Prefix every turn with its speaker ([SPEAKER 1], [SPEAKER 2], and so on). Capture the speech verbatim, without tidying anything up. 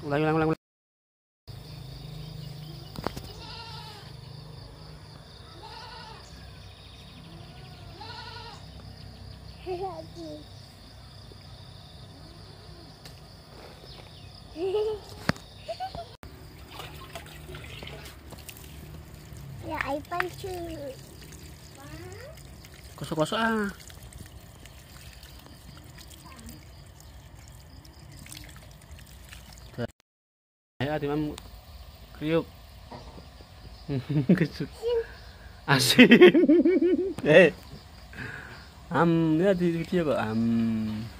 [SPEAKER 1] Ulang ulang ulang.
[SPEAKER 2] Ya, ai pancu.
[SPEAKER 1] Kosok-kosok ah. Ayo ati mam kriuk. Kesuk. Asin. Eh. Am, ya di video kok am.